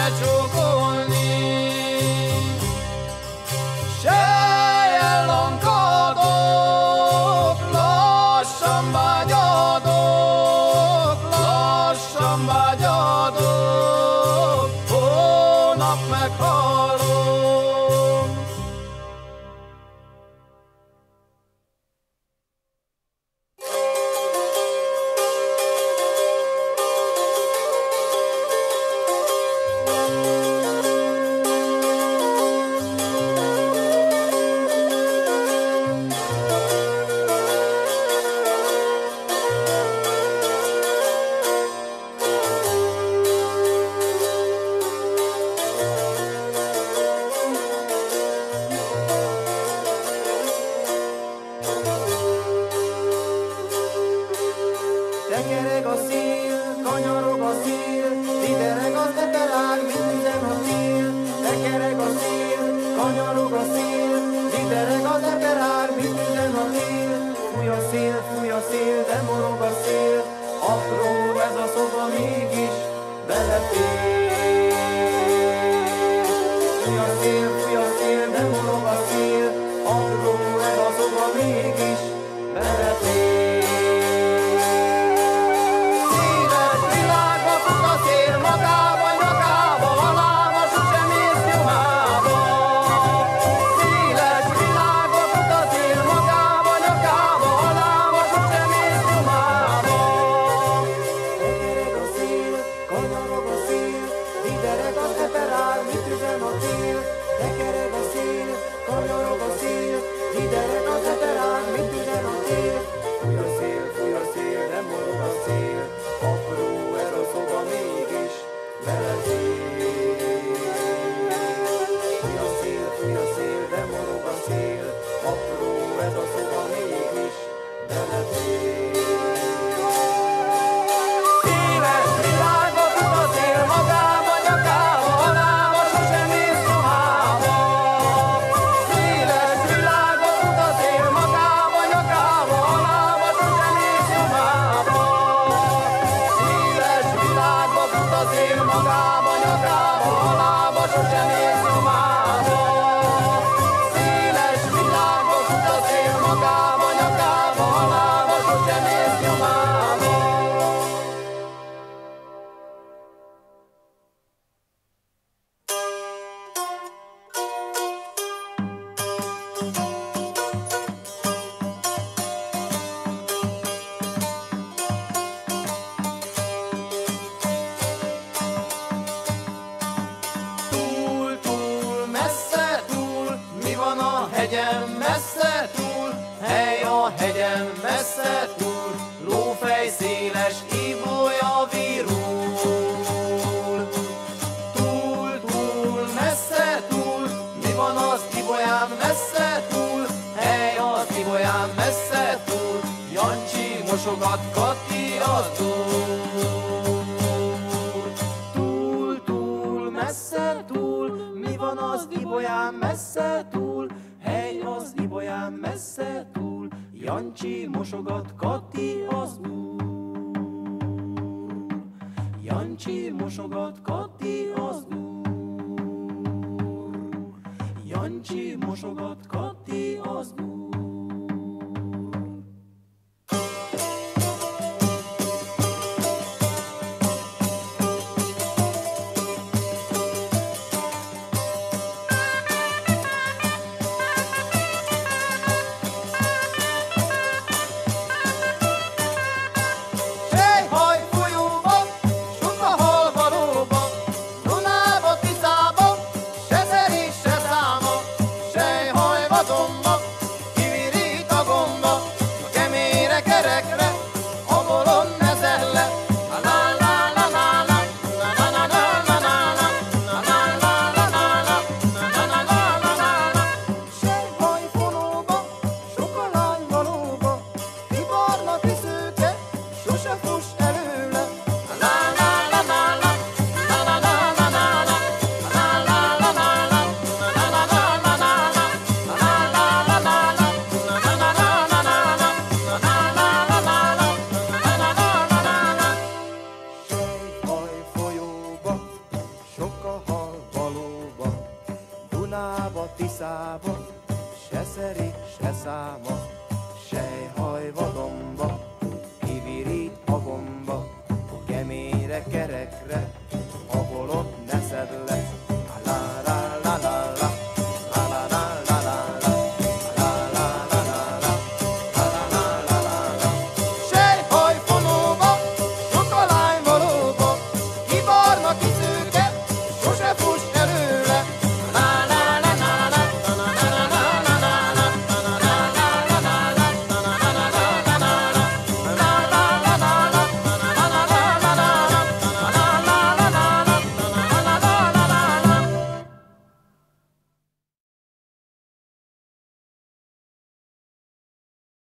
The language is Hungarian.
becsókolni. Sejjel lankadok, lassan vágyadok, lassan vágyadok, holnap meghalok. Tekereg a szél, kanyarog a szél, lidereg az eperág, mint üzen a tél. Tekereg a szél, kanyarog a szél, lidereg az eperág, mint üzen a tél. Fúj a szél, de morog a szél, apró ez a szoba mégis belefér. Fúj a szél, de morog a szél, apró ez a szoba mégis belefér. Magába, nyakába, halába, sosem ész nyomába. Széles világba fut a szél, magába, nyakába, halába, sosem ész nyomába. Tekereg a szél, kanyarog a szél, lidereg az eperál, mit üzen a tél. Tekereg a szél, kanyarog a szél, lidereg az eperál, mit üzen a tél. Fúj a szél, nem morog a szél, apró ez a szoba mégis belefér. Fúj a szél, de morog a szél, apró ez a szoba mégis belefér. Széles világba fut a szél, magába, nyakába, halába, sosem ész nyomába. Széles világba fut a szél, magába, nyakába, halába, sosem ész nyomába. Széles világba fut a szél, magába, nyakába, halába, sosem ész nyomába. Széles világba fut a szél, magába, nyakába, halába, sosem ész nyomába. Túl messze túl, mi van a hegyen messze túl, hely a hegyen messze túl, lófej széles ibolya virul. Túl messze túl, mi van az ibolyán messze túl, hely az ibolyán messze túl, Jancsi mosogat, Kati az dúl. Túl messze túl, mi van az ibolyán messze túl, hely az ibolyán messze túl, Jancsi mosogat, Kati az úr. Jancsi mosogat, Kati az úr. Jancsi mosogat, Kati az úr. viszába, se szeri, se száma, sejhaj vadonba, kivirít a gomba, keményre, kerekre,